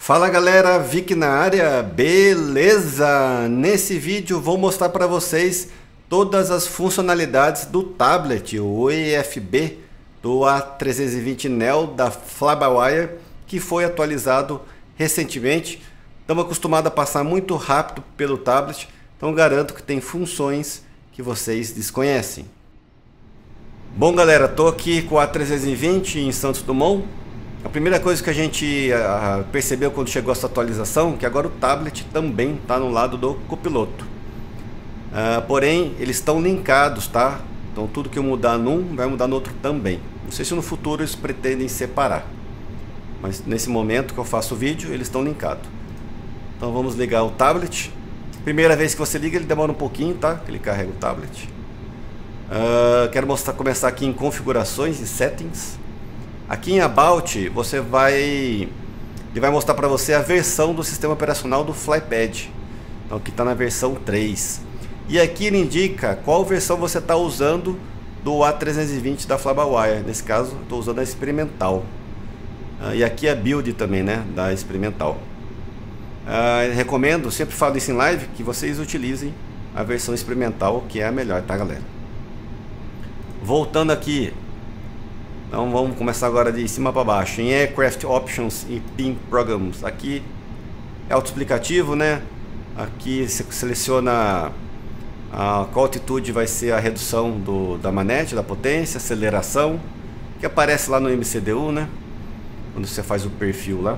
Fala galera, Vic na área, beleza? Nesse vídeo vou mostrar para vocês todas as funcionalidades do tablet, o EFB do A320 Neo da Flybywire, que foi atualizado recentemente. Estamos acostumados a passar muito rápido pelo tablet, então garanto que tem funções que vocês desconhecem. Bom galera, estou aqui com o A320 em Santos Dumont. A primeira coisa que a gente percebeu quando chegou essa atualização, que agora o tablet também está no lado do copiloto. Porém, eles estão linkados, tá? Então tudo que eu mudar num, vai mudar no outro também. Não sei se no futuro eles pretendem separar. Mas nesse momento que eu faço o vídeo, eles estão linkados. Então vamos ligar o tablet. Primeira vez que você liga, ele demora um pouquinho, tá? Que ele carrega o tablet. Quero começar aqui em configurações e settings. Aqui em About, ele vai mostrar para você a versão do sistema operacional do Flypad. Então aqui está na versão 3. E aqui ele indica qual versão você está usando do A320 da Flybywire. Nesse caso, estou usando a experimental. E aqui a build também, né, da experimental. Recomendo, sempre falo isso em live, que vocês utilizem a versão experimental, que é a melhor, tá galera? Voltando aqui. Então vamos começar agora de cima para baixo. Em Aircraft Options e PIM Programs. Aqui é autoexplicativo, né? Aqui você seleciona qual altitude vai ser a redução da manete, da potência, aceleração, que aparece lá no MCDU, né? Quando você faz o perfil lá.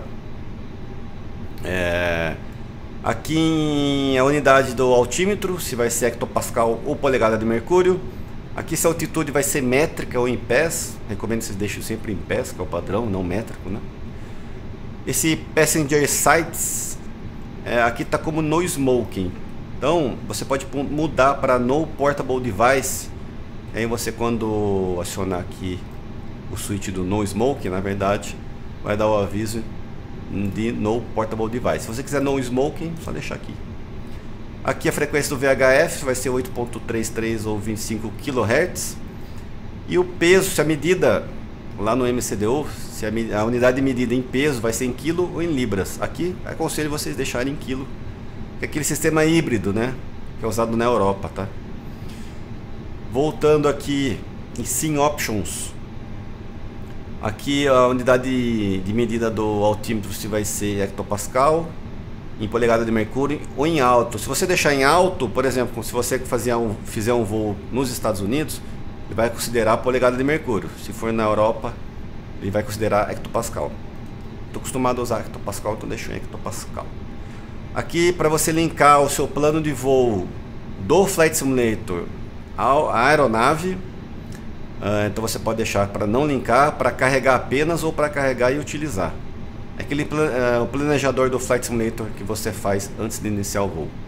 Aqui a unidade do altímetro, se vai ser hectopascal ou polegada de mercúrio. Aqui se a altitude vai ser métrica ou em pés. Recomendo que vocês deixem sempre em pés, que é o padrão, não métrico, né? Esse Passenger Sites aqui está como No Smoking. Então você pode mudar para No Portable Device. Aí você, quando acionar aqui o switch do No Smoking, na verdade vai dar o aviso de No Portable Device. Se você quiser No Smoking, só deixar aqui. Aqui a frequência do VHF vai ser 8.33 ou 25 kHz. E o peso, se a medida lá no MCDU, se a unidade de medida em peso vai ser em quilo ou em libras. Aqui aconselho vocês deixarem em quilo, que é aquele sistema híbrido, né, que é usado na Europa, tá? Voltando aqui em Sim Options. Aqui a unidade de medida do altímetro se vai ser hectopascal, em polegada de mercúrio ou em alto. Se você deixar em alto, por exemplo, se você fizer um voo nos Estados Unidos, ele vai considerar polegada de mercúrio. Se for na Europa, ele vai considerar hectopascal. Estou acostumado a usar hectopascal, então deixo em hectopascal. Aqui, para você linkar o seu plano de voo do Flight Simulator à aeronave, então você pode deixar para não linkar, para carregar apenas ou para carregar e utilizar. É aquele o planejador do Flight Simulator que você faz antes de iniciar o voo.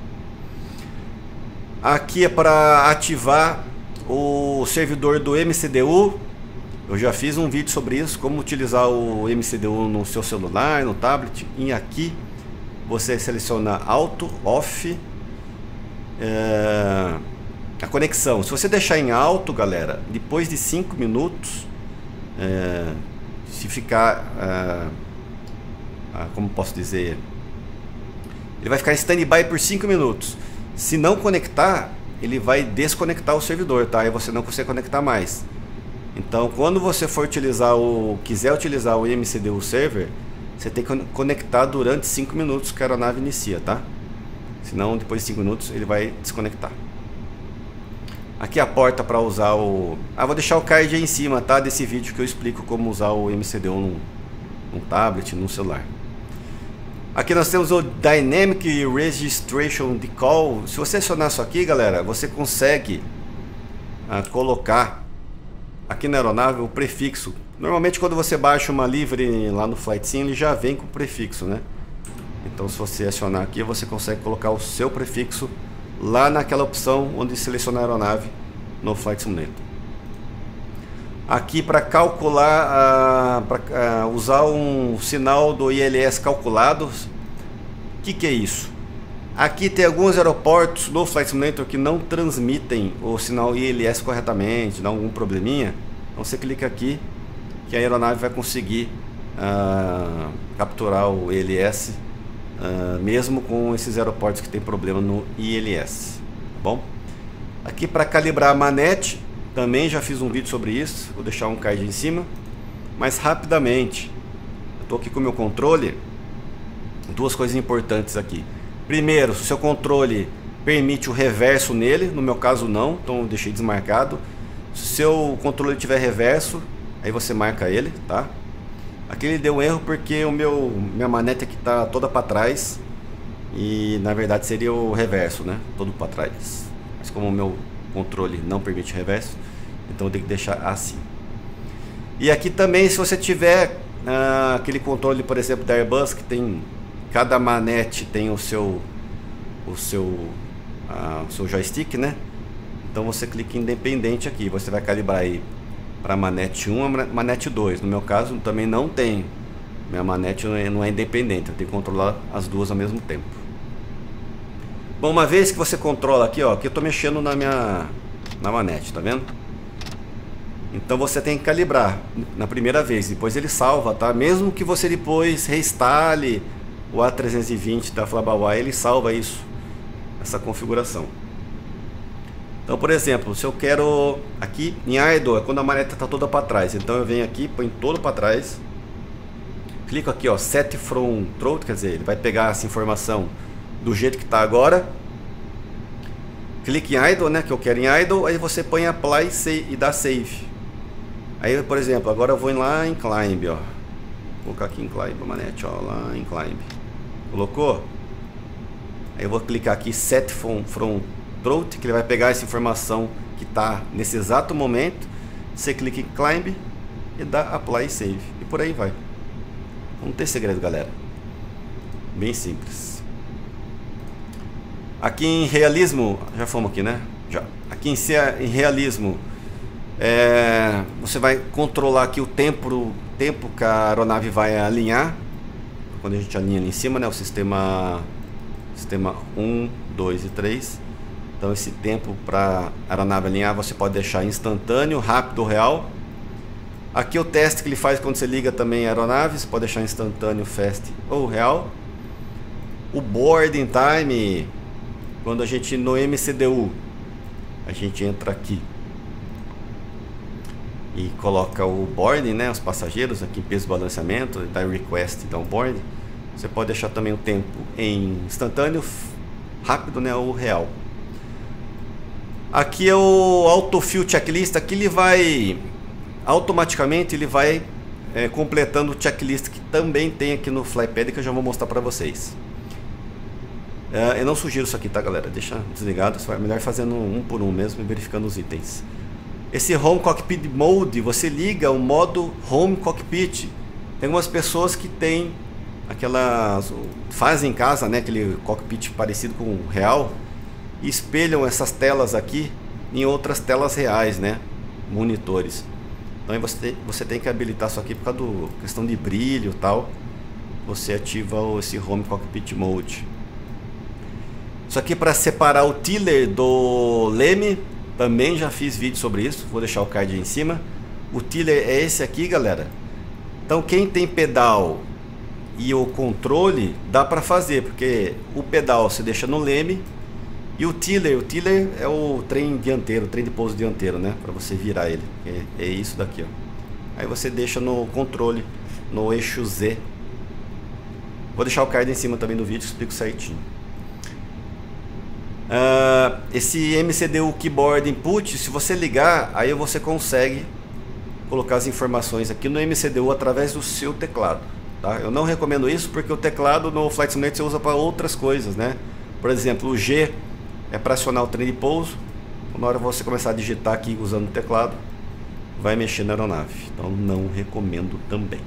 Aqui é para ativar o servidor do MCDU. Eu já fiz um vídeo sobre isso, como utilizar o MCDU no seu celular, no tablet. E aqui você seleciona Auto, Off, a conexão. Se você deixar em alto, galera, depois de 5 minutos, se ficar... como posso dizer, ele vai ficar em standby por 5 minutos. Se não conectar, ele vai desconectar o servidor, tá? Aí você não consegue conectar mais. Então, quando você for quiser utilizar o MCDU server, você tem que conectar durante 5 minutos que a aeronave inicia, tá? Senão, depois de 5 minutos, ele vai desconectar. Aqui a porta para usar o... vou deixar o card aí em cima, tá? Desse vídeo que eu explico como usar o MCDU num tablet, num celular. Aqui nós temos o Dynamic Registration Decal. Se você acionar isso aqui, galera, você consegue colocar aqui na aeronave o prefixo. Normalmente quando você baixa uma livre lá no Flight Sim, ele já vem com o prefixo, né? Então se você acionar aqui, você consegue colocar o seu prefixo lá naquela opção onde seleciona a aeronave no Flight Simulator. Aqui para calcular, usar um sinal do ILS calculado. O que é isso? Aqui tem alguns aeroportos no Flight Simulator que não transmitem o sinal ILS corretamente, dá algum probleminha. Então você clica aqui que a aeronave vai conseguir capturar o ILS, mesmo com esses aeroportos que tem problema no ILS, tá bom? Aqui para calibrar a manete, também já fiz um vídeo sobre isso, vou deixar um card em cima, mas rapidamente, eu estou aqui com o meu controle, duas coisas importantes aqui. Primeiro, se o seu controle permite o reverso nele, no meu caso não, então eu deixei desmarcado. Se o seu controle tiver reverso, aí você marca ele, tá? Aqui ele deu um erro porque minha manete aqui tá toda para trás e na verdade seria o reverso, né? Todo para trás. Mas como o meu controle não permite reverso, então eu tenho que deixar assim. E aqui também, se você tiver aquele controle, por exemplo, da Airbus, que tem cada manete tem o seu joystick, né? Então você clica em independente aqui, você vai calibrar aí para manete 1 a manete 2. No meu caso também não tem, minha manete não é independente, eu tenho que controlar as duas ao mesmo tempo. Bom, uma vez que você controla aqui, ó, aqui eu tô mexendo na manete, tá vendo? Então você tem que calibrar na primeira vez, depois ele salva, tá? Mesmo que você depois reinstale o A320 da Flyby, ele salva isso, essa configuração. Então, por exemplo, se eu quero aqui em idle, é quando a maneta está toda para trás, então eu venho aqui, põe todo para trás, clico aqui, ó, set from throat, quer dizer, ele vai pegar essa informação do jeito que está agora. Clique em idle, né, que eu quero em idle, aí você põe apply e dá save. Aí, por exemplo, agora eu vou lá em climb, ó, vou colocar aqui em climb a manete, ó, lá em climb. Colocou? Aí eu vou clicar aqui set from throat, que ele vai pegar essa informação que está nesse exato momento. Você clica em climb e dá apply e save, e por aí vai. Não tem segredo, galera, bem simples. Aqui em realismo, já fomos aqui, né? Já. Aqui em realismo, você vai controlar aqui o tempo que a aeronave vai alinhar. Quando a gente alinha ali em cima, né? O sistema 1, 2 e 3. Então esse tempo para a aeronave alinhar você pode deixar instantâneo, rápido ou real. Aqui o teste que ele faz quando você liga também a aeronave, você pode deixar instantâneo, fast ou real. O boarding time, quando a gente no MCDU, a gente entra aqui e coloca o boarding, né, os passageiros aqui em peso e balanceamento, dá request e downboard. Você pode deixar também o tempo em instantâneo, rápido, né, ou real. Aqui é o autofill checklist. Aqui ele vai automaticamente completando o checklist que também tem aqui no Flypad, que eu já vou mostrar para vocês. Eu não sugiro isso aqui, tá, galera? Deixa desligado, é melhor fazendo um por um mesmo e verificando os itens. Esse Home Cockpit Mode, você liga o modo Home Cockpit. Tem algumas pessoas que tem fazem em casa, né, aquele cockpit parecido com o real, e espelham essas telas aqui em outras telas reais, né, monitores. Então você tem que habilitar isso aqui por causa da questão de brilho e tal. Você ativa esse Home Cockpit Mode. Isso aqui para separar o tiller do leme, também já fiz vídeo sobre isso, vou deixar o card aí em cima. O tiller é esse aqui, galera. Então quem tem pedal e o controle dá para fazer, porque o pedal você deixa no leme e o tiller é o trem dianteiro, o trem de pouso dianteiro, né, para você virar ele. É isso daqui, ó. Aí você deixa no controle, no eixo Z. Vou deixar o card em cima também do vídeo, explico certinho. Esse MCDU Keyboard Input, se você ligar, aí você consegue colocar as informações aqui no MCDU através do seu teclado, tá? Eu não recomendo isso porque o teclado no Flight Simulator você usa para outras coisas, né? Por exemplo, o G é para acionar o trem de pouso. Na hora você começar a digitar aqui usando o teclado, vai mexer na aeronave. Então não recomendo também.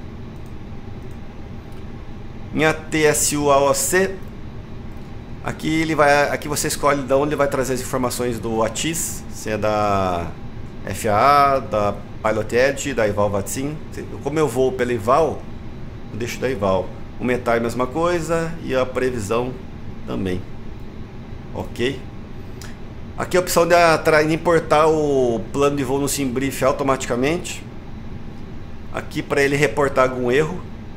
Em ATSU AOC, aqui você escolhe de onde ele vai trazer as informações do ATIS, se é da FAA, da Pilot Edge, da IVAL VATSIM. Como eu vou pela IVAL, eu deixo da IVAL. O METAR é a mesma coisa e a previsão também. Ok? Aqui a opção de importar o plano de voo no SimBrief automaticamente. Aqui para ele reportar algum erro.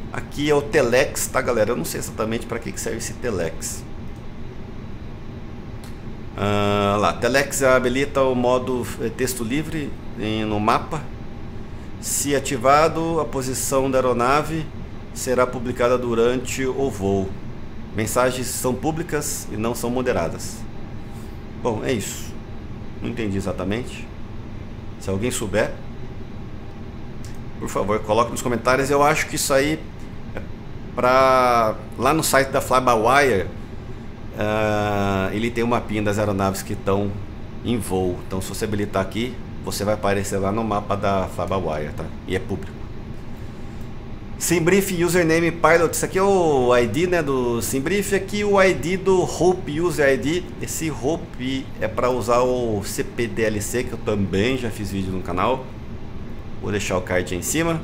Aqui é o Telex, tá, galera? Eu não sei exatamente para que serve esse Telex. Lá, Telex habilita o modo texto livre no mapa. Se ativado, a posição da aeronave será publicada durante o voo. Mensagens são públicas e não são moderadas. Bom, é isso. Não entendi exatamente. Se alguém souber, por favor, coloque nos comentários. Eu acho que isso aí é pra... Lá no site da Fly-by-Wire, ele tem um mapinha das aeronaves que estão em voo. Então, se você habilitar aqui, você vai aparecer lá no mapa da Fly-by-Wire, tá? E é público. SimBrief Username Pilot. Isso aqui é o ID, né, do SimBrief. Aqui o ID do Hope User ID. Esse Hope é para usar o CPDLC, que eu também já fiz vídeo no canal. Vou deixar o card aí em cima.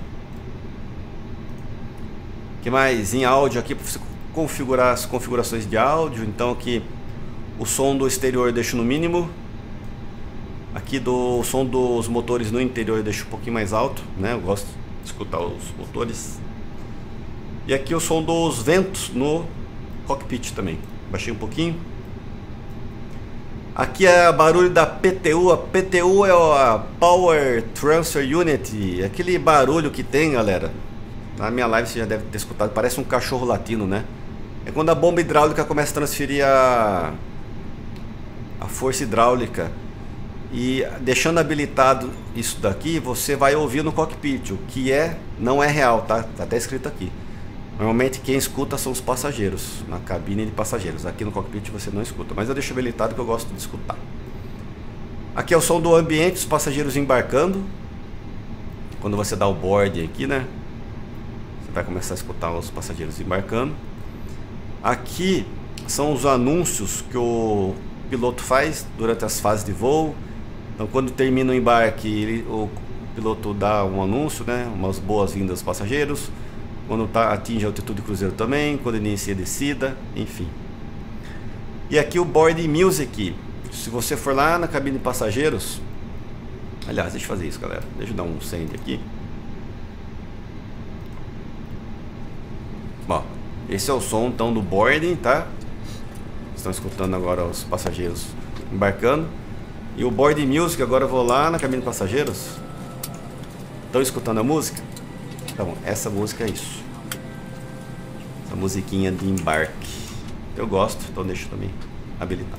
O que mais? Em áudio aqui, para você configurar as configurações de áudio. Então aqui o som do exterior eu deixo no mínimo. Aqui do som dos motores no interior eu deixo um pouquinho mais alto, né? Eu gosto de escutar os motores. E aqui o som dos ventos no cockpit também. Baixei um pouquinho. Aqui é o barulho da PTU. A PTU é a Power Transfer Unit. Aquele barulho que tem, galera. Na minha live você já deve ter escutado. Parece um cachorro latino, né? É quando a bomba hidráulica começa a transferir a força hidráulica. E deixando habilitado isso daqui, você vai ouvir no cockpit. O que não é real, tá? Tá até escrito aqui. Normalmente quem escuta são os passageiros, na cabine de passageiros. Aqui no cockpit você não escuta, mas eu deixo habilitado que eu gosto de escutar. Aqui é o som do ambiente, os passageiros embarcando. Quando você dá o board aqui, né? Você vai começar a escutar os passageiros embarcando. Aqui são os anúncios que o piloto faz durante as fases de voo. Então quando termina o embarque, o piloto dá um anúncio, né? Umas boas-vindas aos passageiros. Quando atinge a altitude cruzeiro também, quando inicia a descida, enfim. E aqui o Board Music. Se você for lá na cabine de passageiros... Aliás, deixa eu fazer isso, galera. Deixa eu dar um send aqui. Ó, esse é o som então do boarding, tá? Estão escutando agora os passageiros embarcando. E o Board Music, agora eu vou lá na cabine de passageiros. Estão escutando a música? Então, essa música é isso. Essa musiquinha de embarque. Eu gosto, então deixa eu também habilitar.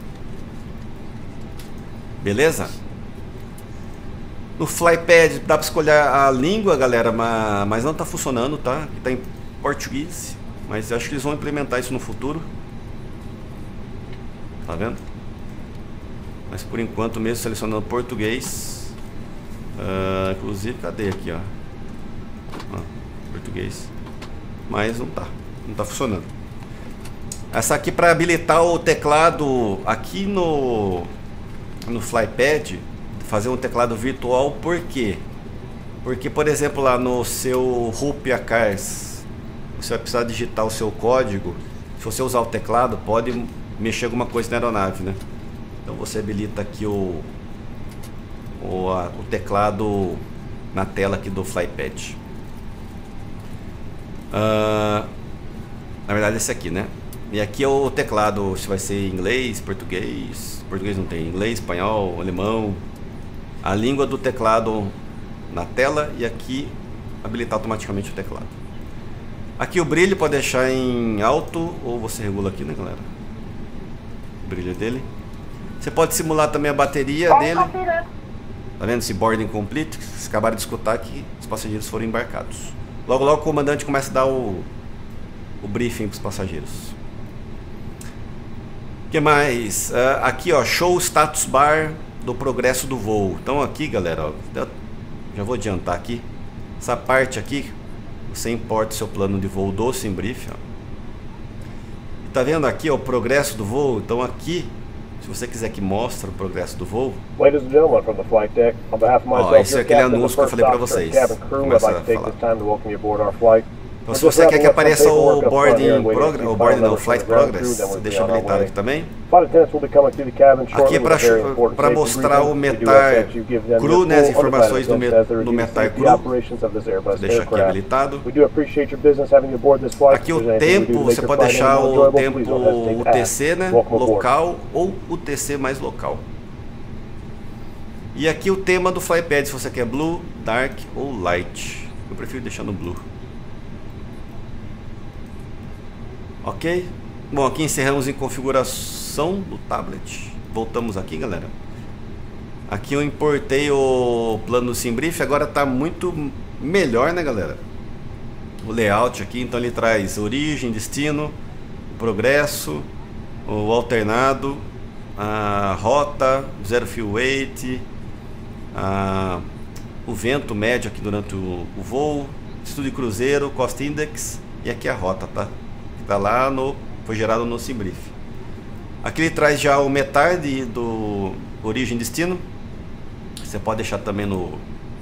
Beleza? No Flypad dá para escolher a língua, galera, mas não está funcionando, tá? Aqui está em português, mas eu acho que eles vão implementar isso no futuro. Tá vendo? Mas por enquanto mesmo selecionando português. Inclusive, cadê aqui, ó? Português, mas não tá funcionando. Essa aqui para habilitar o teclado aqui no Flypad, fazer um teclado virtual. Por quê? Porque, por exemplo, lá no seu Hope ACARS, você vai precisar digitar o seu código. Se você usar o teclado, pode mexer alguma coisa na aeronave, né? Então você habilita aqui o teclado na tela aqui do Flypad. Na verdade esse aqui, né? E aqui é o teclado, se vai ser inglês, português. Português não tem, inglês, espanhol, alemão. A língua do teclado na tela e aqui habilitar automaticamente o teclado. Aqui o brilho pode deixar em alto ou você regula aqui, né, galera? O brilho dele. Você pode simular também a bateria dele. Tá vendo esse boarding complete? Vocês acabaram de escutar que os passageiros foram embarcados. Logo logo o comandante começa a dar o briefing para os passageiros. O que mais? Aqui, ó, show status bar do progresso do voo. Então aqui, galera, ó, já vou adiantar aqui. Essa parte aqui, você importa o seu plano de voo do SimBrief, ó. E tá vendo aqui, ó, o progresso do voo? Então aqui, se você quiser que mostre o progresso do voo, ó, esse é aquele anúncio que eu falei para vocês. Começa a falar. Então, se você quer que apareça o boarding progress, o boarding não, flight progress, você deixa habilitado aqui também. Aqui é para mostrar o METAR cru, né, as informações do METAR cru. Você deixa aqui habilitado. Aqui o tempo, você pode deixar o tempo UTC, né, local, ou UTC mais local. E aqui o tema do flypad, se você quer blue, dark ou light. Eu prefiro deixar no blue. Ok? Bom, aqui encerramos em configuração do tablet. Voltamos aqui, galera. Aqui eu importei o plano do SimBrief. Agora está muito melhor, né, galera? O layout aqui, então ele traz origem, destino, progresso, o alternado, a rota, zero fuel weight, o vento médio aqui durante o voo, estudo de cruzeiro, cost index, e aqui a rota, tá? Tá lá foi gerado no SimBrief. Aqui ele traz já o METAR do origem e destino. Você pode deixar também no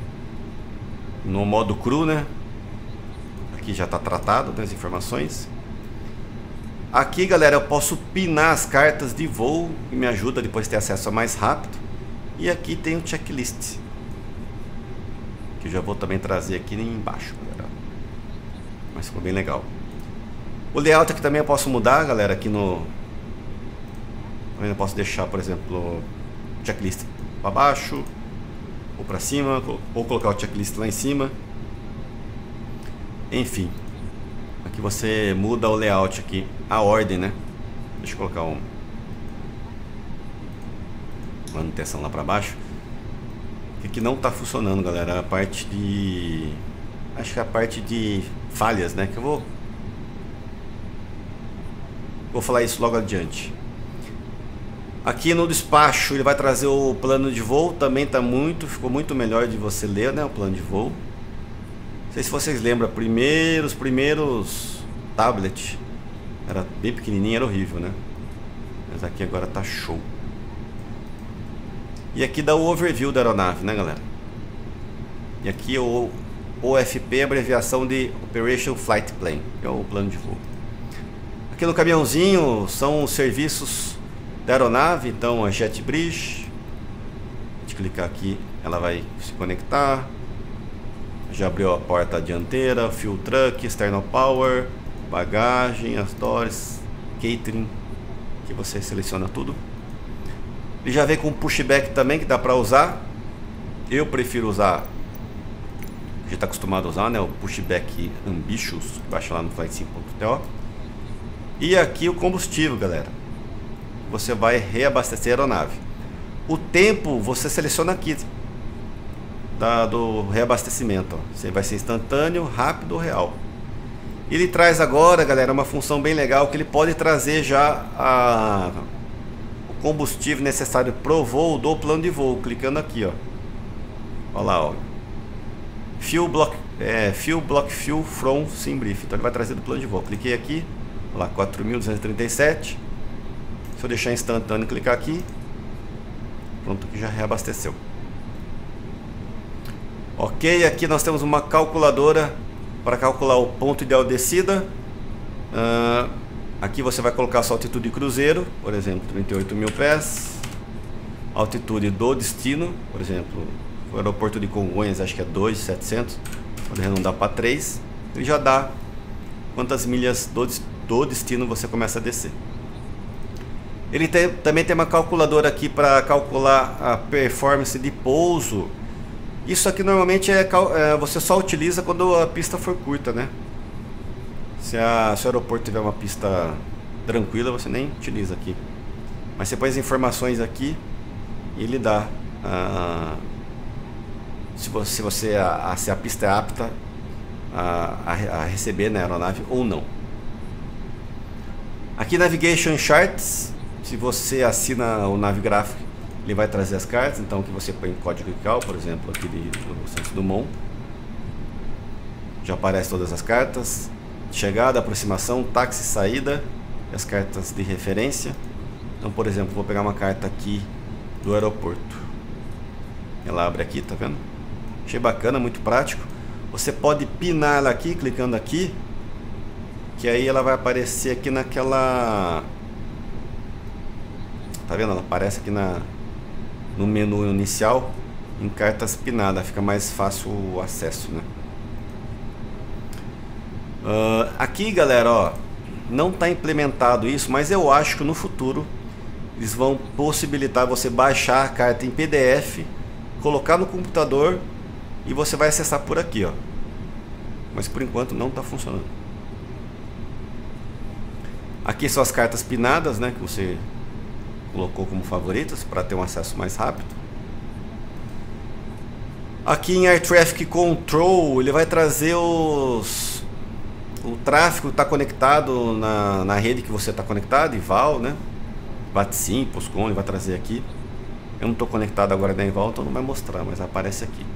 modo cru, né? Aqui já está tratado, né, as informações. Aqui, galera, eu posso pinar as cartas de voo, que me ajuda depois de ter acesso mais rápido. E aqui tem o checklist, que eu já vou também trazer aqui embaixo, galera. Mas ficou bem legal. O layout aqui também eu posso mudar, galera, aqui no... Eu posso deixar, por exemplo, o checklist para baixo, ou para cima, ou colocar o checklist lá em cima. Enfim, aqui você muda o layout aqui, a ordem, né? Deixa eu colocar manutenção lá para baixo. Aqui não está funcionando, galera, a parte de... Acho que é a parte de falhas, né? Que eu vou falar isso logo adiante. Aqui no despacho ele vai trazer o plano de voo. Também ficou muito melhor de você ler, né, o plano de voo. Não sei se vocês lembram, os primeiros tablet era bem pequenininho, era horrível, né? Mas aqui agora tá show. E aqui dá o overview da aeronave, né, galera? E aqui o OFP, abreviação de Operation Flight Plan, que é o plano de voo. Aqui no caminhãozinho são os serviços da aeronave, então a JetBridge. A gente clicar aqui, ela vai se conectar. Já abriu a porta dianteira, fuel truck, external power, bagagem, as doors, catering, que você seleciona tudo. Ele já vem com pushback também, que dá para usar. Eu prefiro usar, a gente está acostumado a usar, né, o pushback Ambitious, que baixa lá no flightsim.to. E aqui o combustível, galera. Você vai reabastecer a aeronave. O tempo você seleciona aqui do reabastecimento, ó. Você vai ser instantâneo, rápido ou real. Ele traz agora, galera, uma função bem legal, que ele pode trazer já o combustível necessário pro voo do plano de voo, clicando aqui, ó. Olha lá, ó. Fuel block fuel from SimBrief. Então ele vai trazer do plano de voo. Cliquei aqui, olha lá, 4.237. Se eu deixar instantâneo, clicar aqui, pronto, que já reabasteceu. Ok, aqui nós temos uma calculadora para calcular o ponto ideal de descida. Aqui você vai colocar a sua altitude de cruzeiro, por exemplo, 38.000 pés. Altitude do destino, por exemplo, o aeroporto de Congonhas, acho que é 2.700. Pode arredondar para 3. Ele já dá quantas milhas do destino você começa a descer. Ele também tem uma calculadora aqui para calcular a performance de pouso. Isso aqui normalmente você só utiliza quando a pista for curta, né? Se o aeroporto tiver uma pista tranquila, você nem utiliza aqui. Mas você põe as informações aqui e ele dá se a pista é apta a receber na aeronave ou não. Aqui Navigation Charts. Se você assina o Navigráfico, ele vai trazer as cartas. Então aqui você põe código ICAO, por exemplo, aqui do Santos Dumont. Já aparece todas as cartas: chegada, aproximação, táxi, saída, e as cartas de referência. Então, por exemplo, vou pegar uma carta aqui do aeroporto. Ela abre aqui, tá vendo? Achei bacana, muito prático. Você pode pinar ela aqui, clicando aqui. que aí ela vai aparecer aqui naquela... Tá vendo? Ela aparece aqui no menu inicial em cartas pinadas, fica mais fácil o acesso, né? Aqui, galera, ó, não está implementado isso, mas eu acho que no futuro eles vão possibilitar você baixar a carta em PDF, colocar no computador e você vai acessar por aqui, ó. Mas por enquanto não está funcionando. Aqui são as cartas pinadas, né, que você colocou como favoritas para ter um acesso mais rápido. Aqui em Air Traffic Control ele vai trazer o tráfego está conectado na rede que você está conectado, IVAL, né? VATSIM, POSCON, ele vai trazer aqui. Eu não estou conectado agora na IVAL, então não vai mostrar, mas aparece aqui.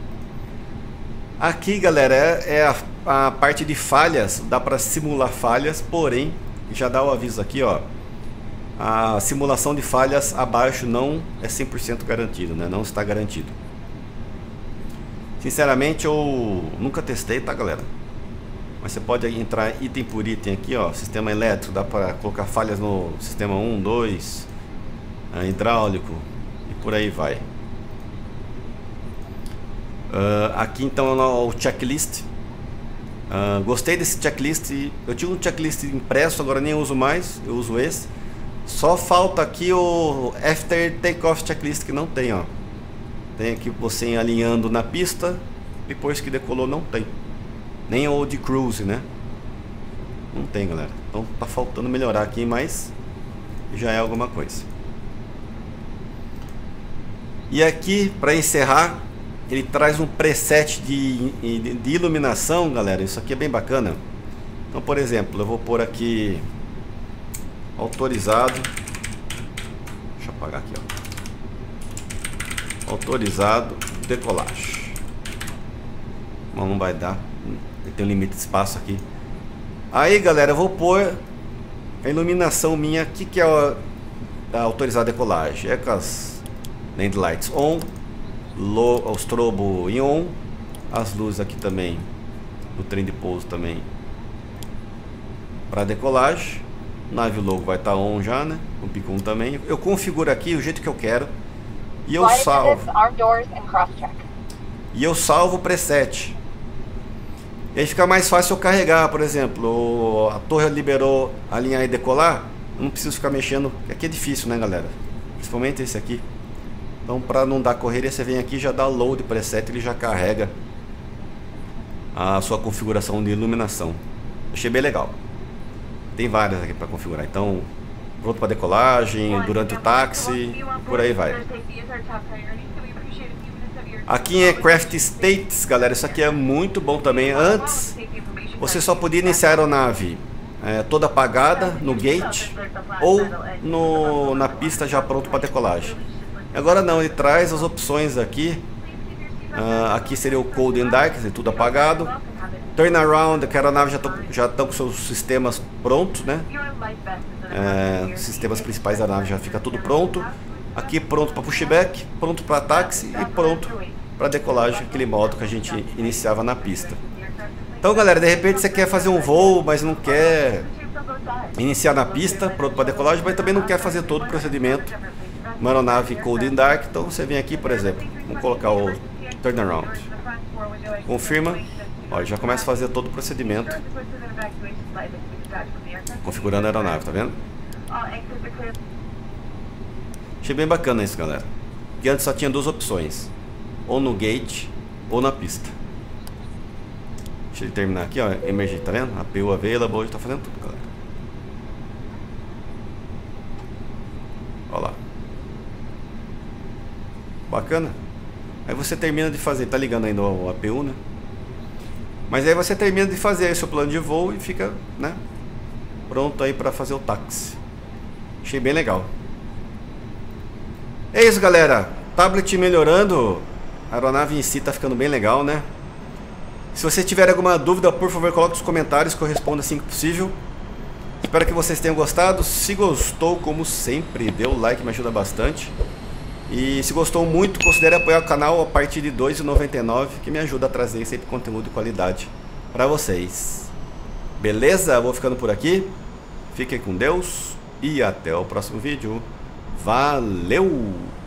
Aqui, galera, é a parte de falhas, dá para simular falhas, porém, já dá o aviso aqui, ó. A simulação de falhas abaixo não é 100% garantido, né? Não está garantido. Sinceramente, eu nunca testei, tá, galera? Mas você pode entrar item por item aqui, ó. Sistema elétrico, dá para colocar falhas no sistema 1, 2, hidráulico e por aí vai. Aqui então o checklist. Gostei desse checklist. Eu tinha um checklist impresso, agora nem uso mais, eu uso esse. Só falta aqui o After Takeoff Checklist, que não tem, ó. Tem aqui você alinhando na pista, depois que decolou não tem. Nem o de cruise, né? Não tem, galera. Então tá faltando melhorar aqui, mas já é alguma coisa. E aqui, para encerrar, ele traz um preset de iluminação, galera. Isso aqui é bem bacana. Então, por exemplo, eu vou pôr aqui autorizado. Deixa eu apagar aqui, ó. Autorizado decolagem. Mas não vai dar. Tem um limite de espaço aqui. Aí, galera, eu vou pôr a iluminação minha aqui, que é a autorizada decolagem. É com as land lights on, o strobo em on, as luzes aqui também do trem de pouso também para decolagem. Nave logo vai estar on já, né? O beacon também. Eu configuro aqui o jeito que eu quero e eu salvo. E eu salvo o preset. E aí fica mais fácil eu carregar, por exemplo, a torre liberou alinhar e decolar, eu não preciso ficar mexendo, aqui é difícil, né, galera? Principalmente esse aqui. Então, para não dar correria, você vem aqui, já dá load preset, ele já carrega a sua configuração de iluminação. Achei bem legal. Tem várias aqui para configurar. Então, pronto para decolagem, durante o táxi, por aí vai. Aqui em Aircraft States, galera, isso aqui é muito bom também. Antes, você só podia iniciar a aeronave toda apagada no gate ou na pista já pronto para decolagem. Agora não, ele traz as opções aqui. Aqui seria o Cold and Dark, tudo apagado. Turnaround, que a aeronave já estão com seus sistemas prontos, né? Os sistemas principais da nave já fica tudo pronto. Aqui pronto para pushback, pronto para táxi e pronto para decolagem, aquele modo que a gente iniciava na pista. Então, galera, de repente você quer fazer um voo, mas não quer iniciar na pista, pronto para decolagem, mas também não quer fazer todo o procedimento. Uma aeronave Cold and Dark, então você vem aqui, por exemplo, vamos colocar o turnaround. Confirma, ó, já começa a fazer todo o procedimento, configurando a aeronave, tá vendo? Achei bem bacana isso, galera. Porque antes só tinha duas opções, ou no gate ou na pista. Deixa ele terminar aqui, ó, emergente, tá vendo? APU available, tá fazendo tudo, galera. Olha lá. Bacana. Aí você termina de fazer, tá ligando ainda o APU, né? Mas aí você termina de fazer aí o seu plano de voo e fica, né, pronto aí para fazer o táxi. Achei bem legal. É isso, galera. Tablet melhorando. A aeronave em si tá ficando bem legal, né? Se você tiver alguma dúvida, por favor, coloque nos comentários que eu respondo assim que possível. Espero que vocês tenham gostado. Se gostou, como sempre, dê o like, me ajuda bastante. E se gostou muito, considere apoiar o canal a partir de R$ 2,99, que me ajuda a trazer sempre conteúdo de qualidade para vocês. Beleza? Vou ficando por aqui. Fiquem com Deus e até o próximo vídeo. Valeu!